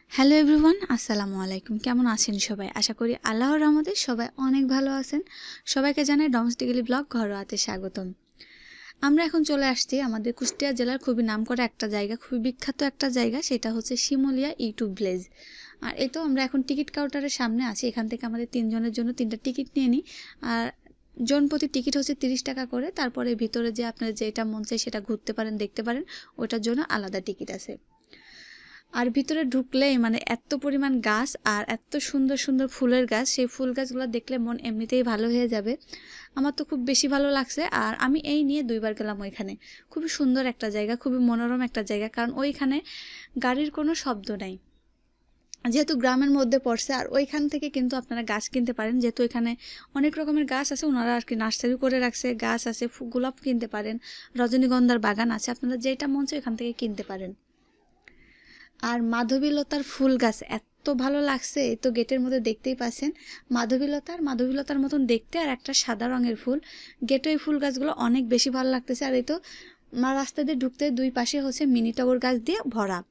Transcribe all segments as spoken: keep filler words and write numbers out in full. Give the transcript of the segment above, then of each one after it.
Hello everyone, আসসালামু আলাইকুম। কেমন আছেন সবাই? আশা করি আল্লাহর রহমতে সবাই অনেক ভালো আছেন। সবাইকে জানাই ডোমেস্টিক্যালি ব্লগ ঘরোয়াতে স্বাগতম। আমরা এখন চলে আসছি আমাদের কুষ্টিয়া জেলার খুবই নামকরা একটা জায়গা, খুবই বিখ্যাত একটা জায়গা, সেটা হচ্ছে শিমুলিয়া ইউটিউব ভিলেজ। আর এই তো আমরা এখন টিকিট কাউন্টারের সামনে আছি। এখান থেকে আমাদের তিনজনের জন্য তিনটা টিকিট নিয়ে নিই। আর জন প্রতি টিকিট হচ্ছে তিরিশ টাকা করে। তারপরে ভিতরে যে আপনার যেটা মন চায় সেটা ঘুরতে পারেন, দেখতে পারেন, ওটার জন্য আলাদা টিকিট আছে। আর ভিতরে ঢুকলেই মানে এত পরিমাণ গাছ আর এত সুন্দর সুন্দর ফুলের গাছ, সেই ফুল গাছগুলো দেখলে মন এমনিতেই ভালো হয়ে যাবে। আমার তো খুব বেশি ভালো লাগছে। আর আমি এই নিয়ে দুইবার গেলাম ওইখানে। খুবই সুন্দর একটা জায়গা, খুবই মনোরম একটা জায়গা, কারণ ওইখানে গাড়ির কোনো শব্দ নাই, যেহেতু গ্রামের মধ্যে পড়ছে। আর ওইখান থেকে কিন্তু আপনারা গাছ কিনতে পারেন, যেহেতু এখানে অনেক রকমের গাছ আছে, ওনারা আর কি নার্সারি করে রাখছে, গাছ আছে, গোলাপ কিনতে পারেন, রজনীগন্ধার বাগান আছে, আপনারা যেটা মন চায় ওইখান থেকে কিনতে পারেন। আর মাধবীলতার ফুল গাছ এত ভালো লাগছে, এই তো গেটের মধ্যে দেখতেই পাচ্ছেন মাধবীলতার মাধবীলতার মতন দেখতে, আর একটা সাদা রঙের ফুল। গেটে এই ফুল গাছগুলো অনেক বেশি ভালো লাগতেছে। আর এই তো মা রাস্তা দিয়ে ঢুকতে দুই পাশে হচ্ছে মিনি টগর গাছ দিয়ে ভরা।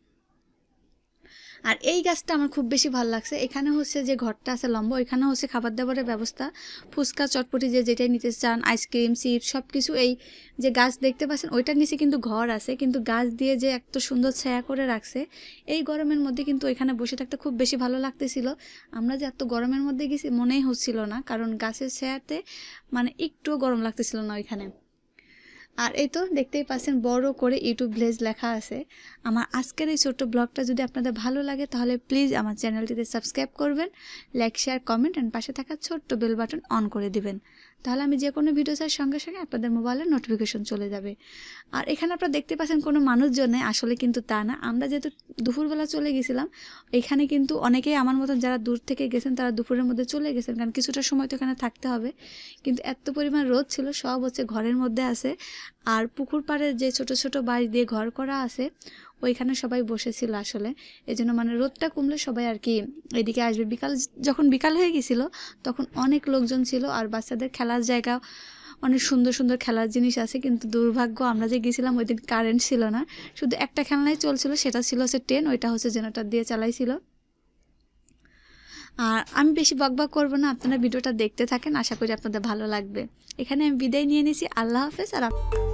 আর এই গাছটা আমার খুব বেশি ভালো লাগছে। এখানে হচ্ছে যে ঘরটা আছে লম্বা, ওইখানে হচ্ছে খাবার দাবারের ব্যবস্থা, ফুচকা চটপটি যে যেটাই নিতে চান, আইসক্রিম, চিপস, সব কিছু। এই যে গাছ দেখতে পাচ্ছেন ওইটার নিচে কিন্তু ঘর আছে, কিন্তু গাছ দিয়ে যে এত সুন্দর ছায়া করে রাখছে, এই গরমের মধ্যে কিন্তু এখানে বসে থাকতে খুব বেশি ভালো লাগতেছিল। আমরা যে এত গরমের মধ্যে গেছি মনেই হচ্ছিল না, কারণ গাছের ছায়াতে মানে একটুও গরম লাগতেছিল না ওইখানে। আর এই তো দেখতেই পাচ্ছেন বড় করে ইউটিউব ভিলেজ লেখা আছে। আমার আজকের এই ছোট্ট ব্লগটা যদি আপনাদের ভালো লাগে তাহলে প্লিজ আমার চ্যানেলটিতে সাবস্ক্রাইব করবেন, লাইক, শেয়ার, কমেন্ট অ্যান্ড পাশে থাকা ছোট্ট বেল বাটন অন করে দিবেন। তাহলে আমি যে কোনো ভিডিও চাই সঙ্গে সঙ্গে আপনাদের মোবাইলে নোটিফিকেশন চলে যাবে। আর এখানে আপনারা দেখতে পাচ্ছেন কোনো মানুষজন নেই, আসলে কিন্তু তা না। আমরা যেহেতু দুপুরবেলা চলে গেছিলাম, এখানে কিন্তু অনেকেই আমার মতন যারা দূর থেকে গেছেন তারা দুপুরের মধ্যে চলে গেছেন, কারণ কিছুটা সময় তো এখানে থাকতে হবে। কিন্তু এত পরিমাণ রোদ ছিল, সব হচ্ছে ঘরের মধ্যে আছে। আর পুকুর পাড়ে যে ছোট ছোট বাঁশ দিয়ে ঘর করা আছে, ওইখানে সবাই বসেছিল আসলে। এই জন্য মানে রোদটা কমলে সবাই আর কি এদিকে আসবে। বিকাল যখন বিকাল হয়ে গেছিল তখন অনেক লোকজন ছিল, আর বাচ্চাদের খেলার জায়গা, অনেক সুন্দর সুন্দর খেলার জিনিস আছে। কিন্তু দুর্ভাগ্য আমরা যে গেছিলাম ওই দিন কারেন্ট ছিল না, শুধু একটা খেলনাই চলছিল, সেটা ছিল হচ্ছে ট্রেন, ওইটা হচ্ছে জেনারেটর দিয়ে চালাইছিল। আর আমি বেশি বকবক করবো না, আপনারা ভিডিওটা দেখতে থাকেন, আশা করি আপনাদের ভালো লাগবে। এখানে আমি বিদায় নিয়ে নিয়েছি, আল্লাহ হাফেজ। আর